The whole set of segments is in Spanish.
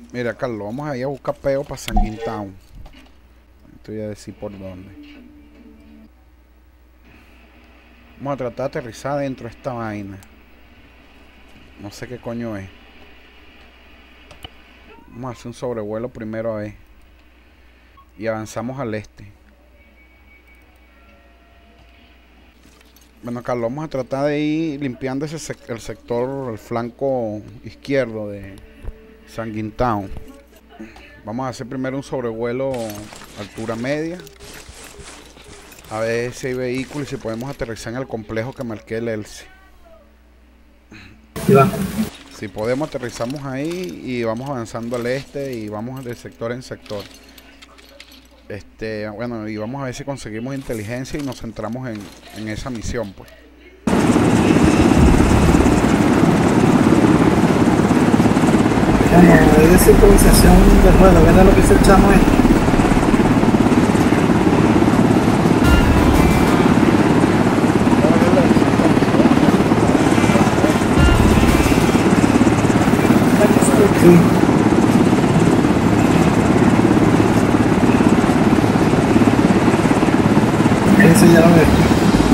Mira, Carlos, vamos a ir a buscar peo para Sanguin Town. Te voy a decir por dónde. Vamos a tratar de aterrizar dentro de esta vaina. No sé qué coño es. Vamos a hacer un sobrevuelo primero a ver. Y avanzamos al este. Bueno, Carlos, vamos a tratar de ir limpiando el sector, el flanco izquierdo de Sanguin Town. Vamos a hacer primero un sobrevuelo altura media. A ver si hay vehículos y si podemos aterrizar en el complejo que marqué el ELSE. Si podemos, aterrizamos ahí y vamos avanzando al este y vamos de sector en sector. Bueno, y vamos a ver si conseguimos inteligencia y nos centramos en esa misión, pues. Vamos a ver de sincronización del vuelo, ver lo que se echamos esto. Sí. Eso ya lo veo.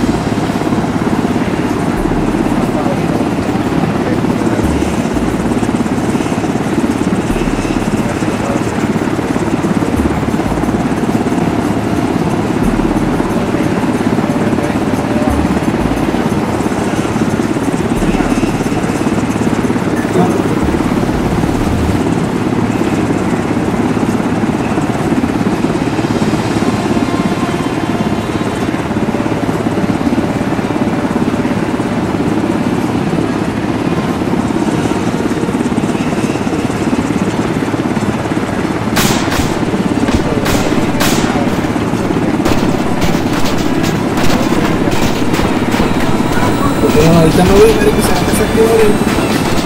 Pero ahorita me voy a ver que se va a desactivar ahorita.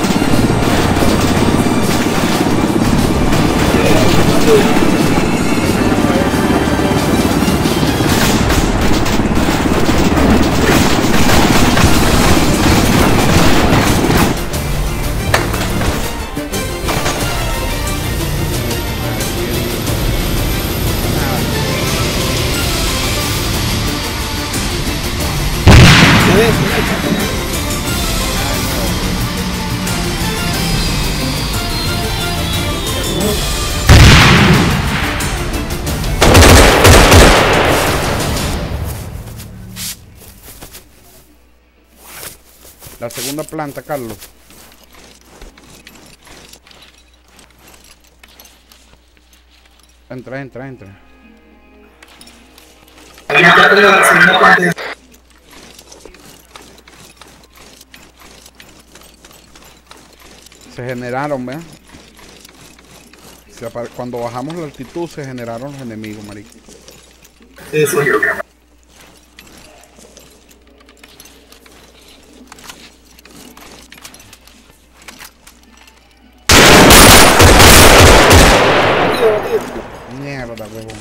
La segunda planta, Carlos. Entra. Se generaron, ¿ves? Cuando bajamos la altitud se generaron los enemigos, marico. Eso. Mierda, huevón.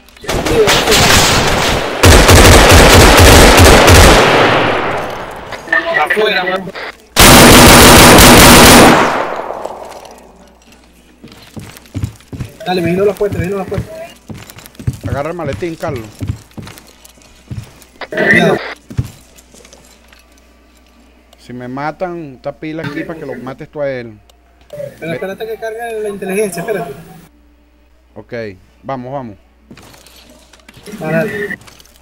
Afuera, huevón. Dale, me vino la puerta, Agarra el maletín, Carlos. Cuidado. Si me matan, está pila aquí para que lo mates tú a él. Pero espérate que cargue la inteligencia, espérate. Ok, vamos. Dale.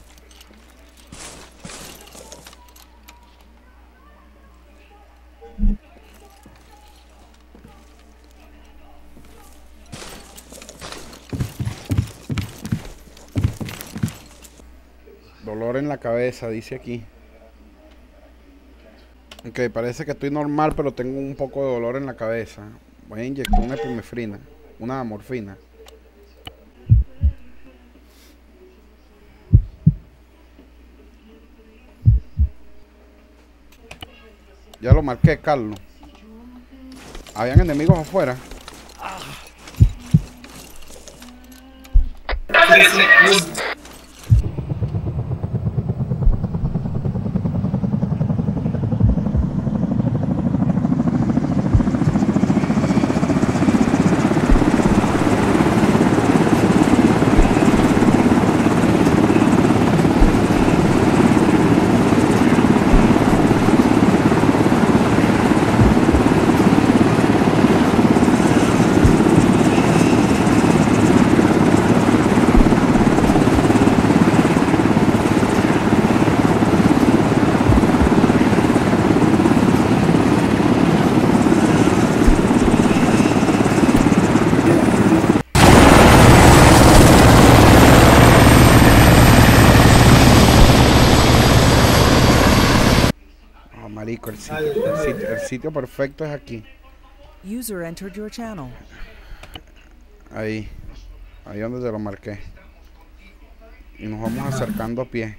Dolor en la cabeza, dice aquí. Ok, parece que estoy normal, pero tengo un poco de dolor en la cabeza. Voy a inyectar una epinefrina, una morfina. Ya lo marqué, Carlos. Habían enemigos afuera. Marico, el sitio perfecto es aquí. User entered your channel. Ahí donde te lo marqué. Y nos vamos acercando a pie.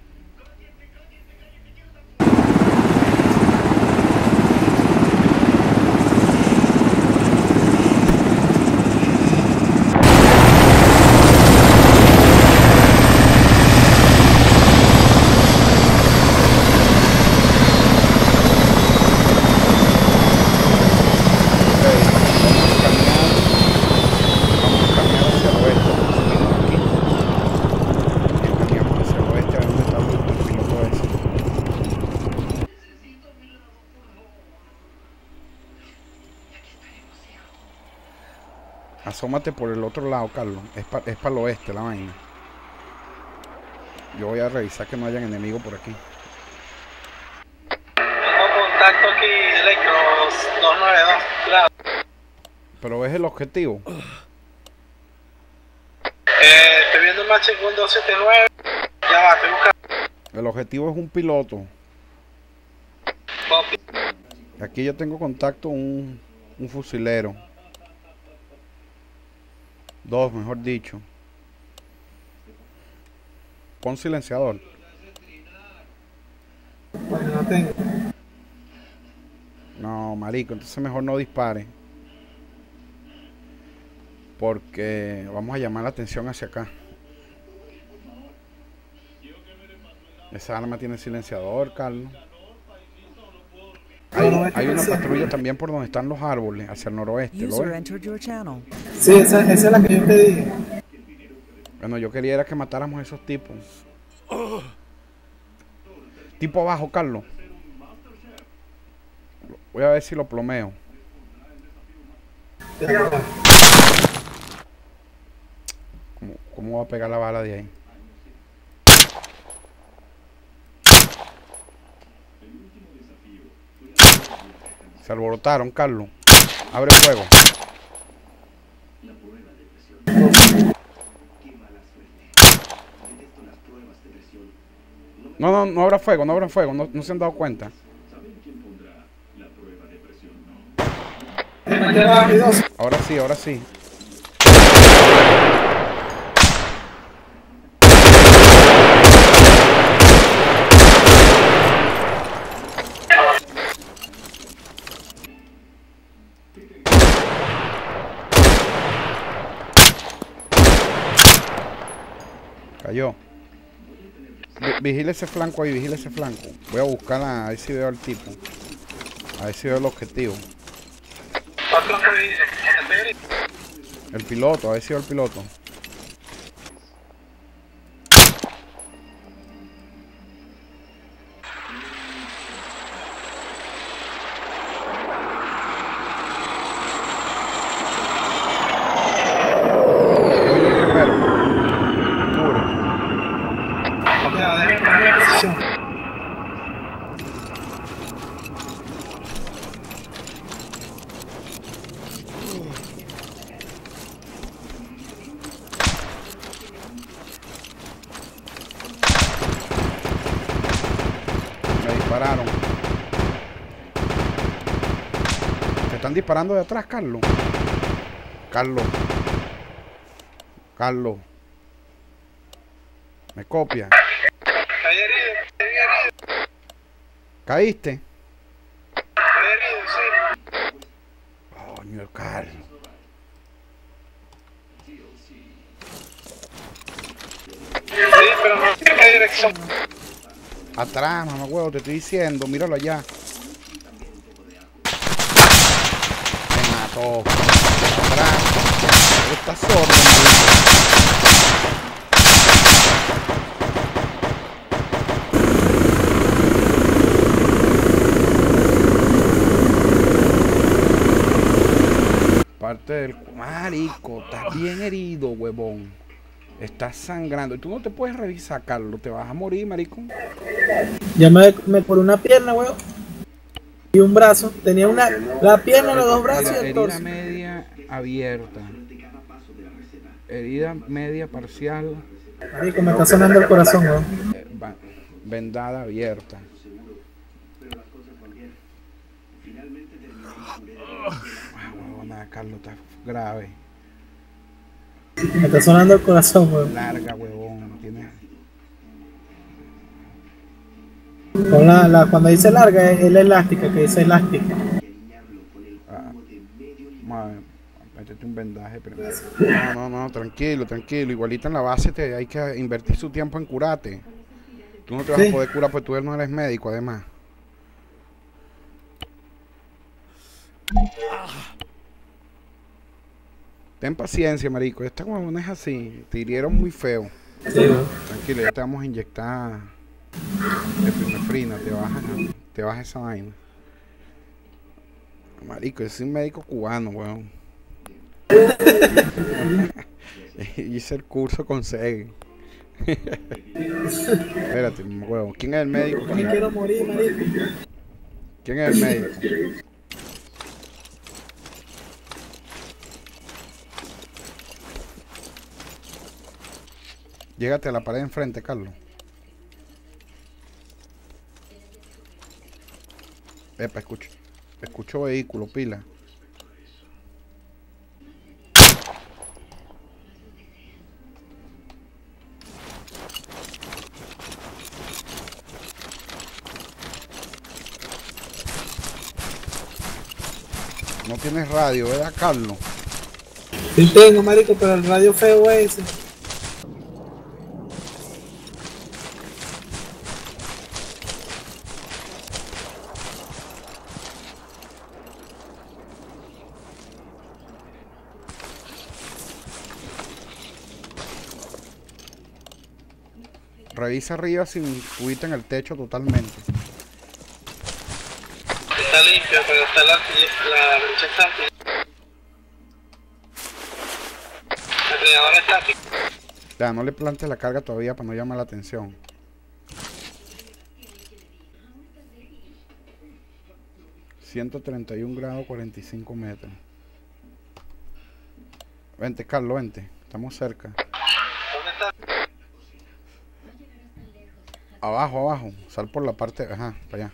Asómate por el otro lado, Carlos. Es para el oeste la vaina. Yo voy a revisar que no hayan enemigos por aquí. Tengo contacto aquí, Electro 292. Claro. Pero ves el objetivo. Estoy viendo el match con 279. Ya va, estoy buscando. El objetivo es un piloto. Copy. Aquí yo tengo contacto un fusilero. Dos, mejor dicho. Pon silenciador. Bueno, no tengo. No, marico, entonces mejor no dispare. Porque vamos a llamar la atención hacia acá. Esa arma tiene silenciador, Carlos. Hay una patrulla también por donde están los árboles, hacia el noroeste. ¿Lo User ves? entered your channel. Sí, esa es la que yo te dije. Bueno, yo quería era que matáramos a esos tipos. Tipo abajo, Carlos. Voy a ver si lo plomeo. ¿Cómo va a pegar la bala de ahí? Se alborotaron, Carlos. Abre fuego. No habrá fuego, no se han dado cuenta. Ahora sí. Cayó. Vigila ese flanco ahí, vigila ese flanco. Voy a buscar a ver si veo al tipo. A ver si veo el objetivo. El piloto, a ver si veo el piloto. Dispararon. Te están disparando de atrás, Carlos. Carlos. Me copia. ¿Caíste? Coño, Carlos. Sí, pero no sé qué dirección. Atrás, mamá huevo, te estoy diciendo, míralo allá. Me mató. Atrás. Está sordo, parte del... Marico, estás bien herido, huevón. Estás sangrando. Y tú no te puedes revisar, Carlos. Te vas a morir, marico. Ya me por una pierna, weón. Y un brazo. Tenía la pierna, los dos brazos y el torso. Herida media abierta. Herida media parcial. Marico, me está sonando el corazón, weón. Vendada abierta. Huevona, Carlos, está grave. Me está sonando el corazón, weón. Larga, huevón. Tiene... Con cuando dice larga es la elástica, que dice elástica. Madre, métete un vendaje primero. No, tranquilo. Igualita en la base hay que invertir su tiempo en curarte. Tú no te vas a poder curar porque tú no eres médico, además. Ten paciencia, marico. Esta huevona es así. Te hirieron muy feo. Sí, ¿no? Tranquilo, ya te vamos a inyectar epinefrina. Te baja esa vaina. Marico, yo soy un médico cubano, weón. Hice el curso con SEG. Espérate, huevón. ¿Quién es el médico? Yo me quiero morir, marico. ¿Quién es el médico? Llégate a la pared enfrente, Carlos. Epa, escucho vehículo, pila. No tienes radio, ¿verdad, Carlos? Sí tengo, marico, pero el radio feo es ese. Revisa arriba si subiste en el techo totalmente. Está limpio, pero está la brecha estática. El radiador estático. Ya, no le plantes la carga todavía para no llamar la atención. ...131 grados 45 metros. Vente, Carlos, vente. Estamos cerca. ¿Dónde está? Abajo. Sal por la parte... Ajá, para allá.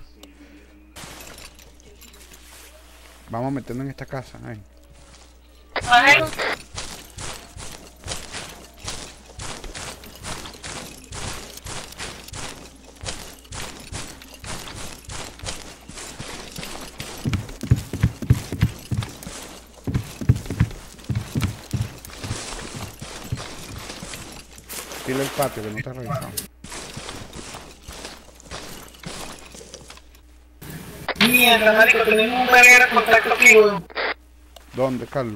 Vamos a meternos en esta casa. Ahí. Dile el patio que no te ha revisado. Mierda, marico, tenemos un verguero de contacto aquí, weón. ¿Dónde, Carlos?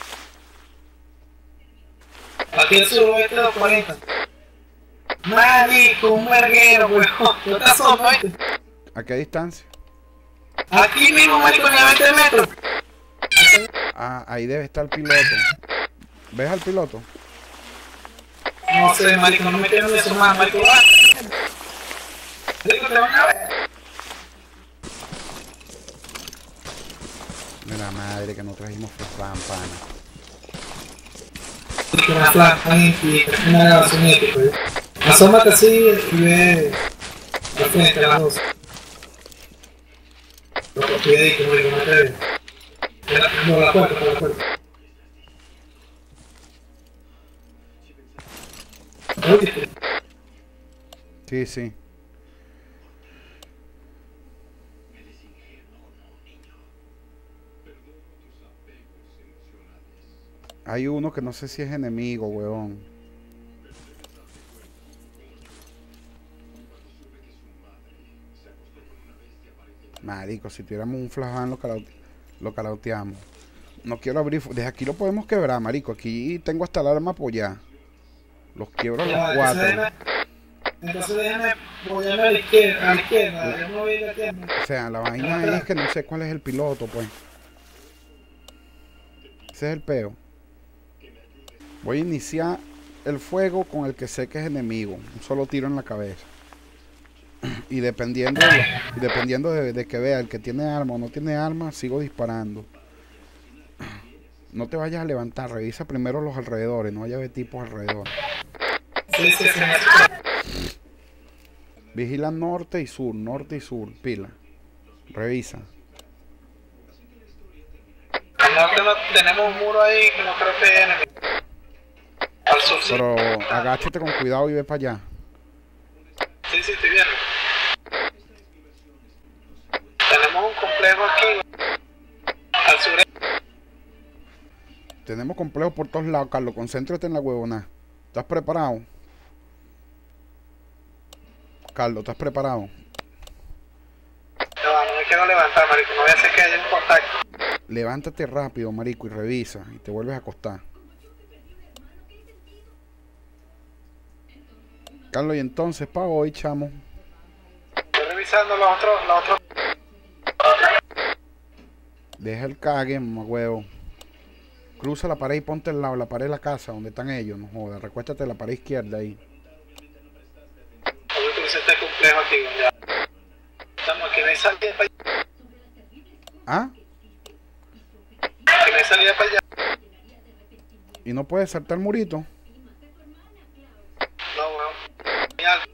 Aquí en suroeste 240. Marico, un verguero, weón. ¿No te asomas? ¿A qué distancia? Aquí mismo, marico, ni a 20 metros. Ah, ahí debe estar el piloto. ¿Ves al piloto? No sé, marico, no me quiero de su mano, marico. Marico, te van a ver. De la madre que no trajimos flan, pana. Una flaca y una grabación épica. Asómate así y ve de frente a las dos. Cuidadito, marico, no te ve. No, la puerta, por la puerta. ¿Oíste? Sí. Hay uno que no sé si es enemigo, weón. Marico, si tuviéramos un flashbang lo calauteamos. No quiero abrir... Desde aquí lo podemos quebrar, marico. Aquí tengo hasta el arma apoyada. Los quiebro a los cuatro. Entonces déjame apoyarme a la izquierda. Yo no voy a ir a la izquierda. O sea, la vaina es que no sé cuál es el piloto, pues. Ese es el peo. Voy a iniciar el fuego con el que sé que es enemigo. Un solo tiro en la cabeza. Y dependiendo de que vea el que tiene arma o no tiene arma, sigo disparando. No te vayas a levantar, revisa primero los alrededores, no vaya a ver tipos alrededor. Sí. Vigila norte y sur, pila. Revisa. tenemos un muro ahí que no creo que haya enemigo. Al sur, sí. Pero agáchate con cuidado y ve para allá. Sí, estoy viendo. Tenemos un complejo aquí. Al sureste. Tenemos complejos por todos lados, Carlos. Concéntrate en la huevona. ¿Estás preparado? Carlos, ¿estás preparado? No, no me quiero levantar, marico. No voy a hacer que haya un contacto. Levántate rápido, marico, y revisa. Y te vuelves a acostar. Carlos, y entonces, para hoy, chamo. Estoy revisando los otros. Deja el cague, mamá huevo. Cruza la pared y ponte al lado de la pared de la casa donde están ellos. No jodas, recuéstate en la pared izquierda ahí. Voy a cruzar este complejo aquí. Ya. Estamos aquí, no hay salida para allá. ¿Ah? Aquí no hay salida para allá. ¿Y no puedes saltar el murito? No, weón. Muy alto.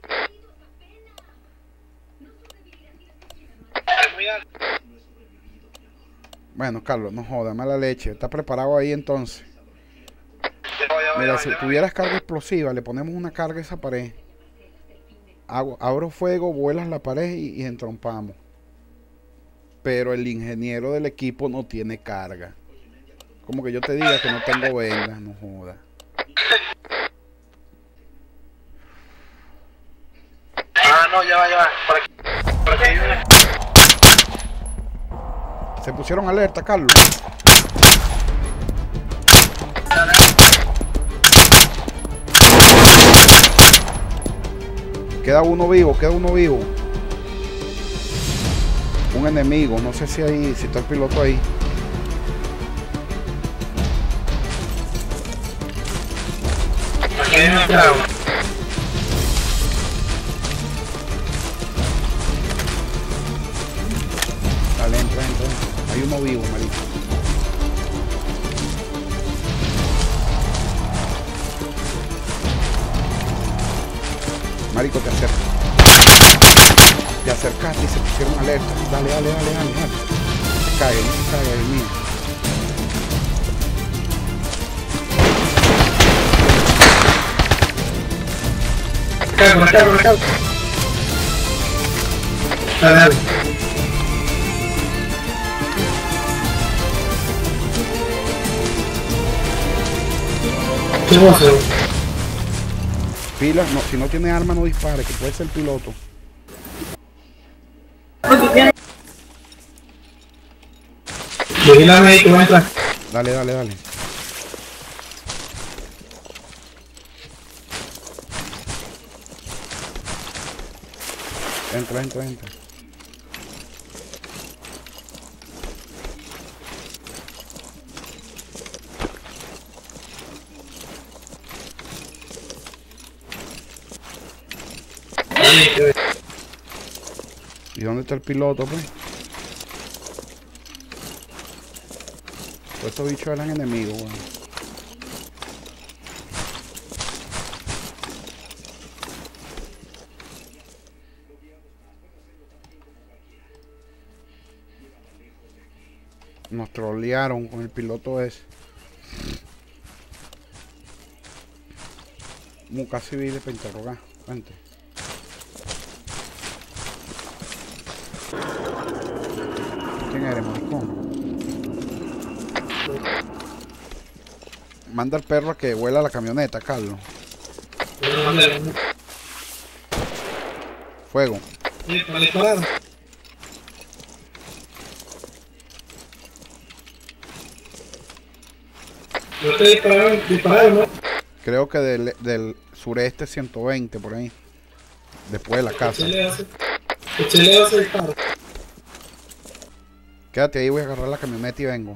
Es muy alto. Bueno, Carlos, no jodas, mala leche. ¿Estás preparado ahí entonces? Ya voy, Mira, si tuvieras carga explosiva, le ponemos una carga a esa pared. Abro fuego, vuelas la pared y entrompamos. Pero el ingeniero del equipo no tiene carga. Como que yo te diga que no tengo vendas, no joda. Ah, no, ya va. Por aquí hay una. Se pusieron alerta, Carlos. Queda uno vivo. Un enemigo, no sé si está el piloto ahí. Aquí hay una traba. Dale, entra. Hay uno vivo, marico. Marico, te acercaste y se pusieron alerta. Dale. No se caiga, Dios mío. Cargo. Dale. ¿Qué pasa? Pilas, no, si no tiene arma no dispare, que puede ser el piloto. Vigilame ahí que va a entrar. Dale. Entra. ¿Y dónde está el piloto, pues? Pues estos bichos eran enemigos, weón. Nos trolearon con el piloto ese. Muca civil para interrogar. Vente. ¿Quién eres, maricón? Manda al perro a que vuela la camioneta, Carlos. Fuego. ¿Para disparar? Yo estoy disparando, ¿no? Creo que del sureste 120 por ahí. Después de la casa. Échale ese disparo. Quédate ahí, voy a agarrar la camioneta y vengo.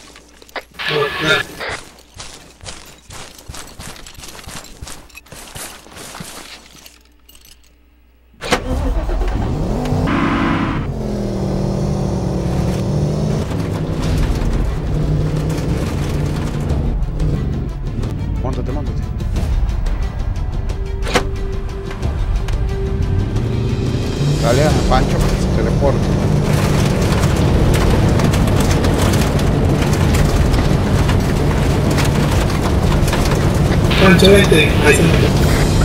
Móntate. Dale a Pancho para que se teleporte. Pancho 20, ahí se nota.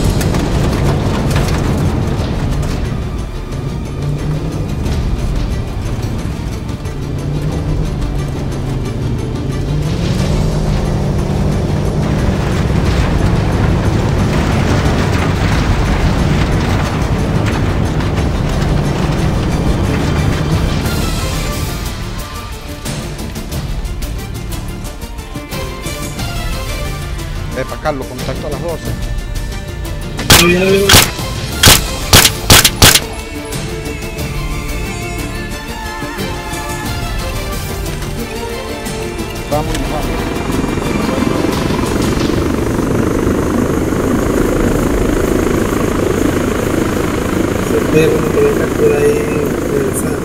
Para Carlos, contacto a las 12. Sí, ya lo veo. Vamos, vamos. Se ve uno que captura ahí,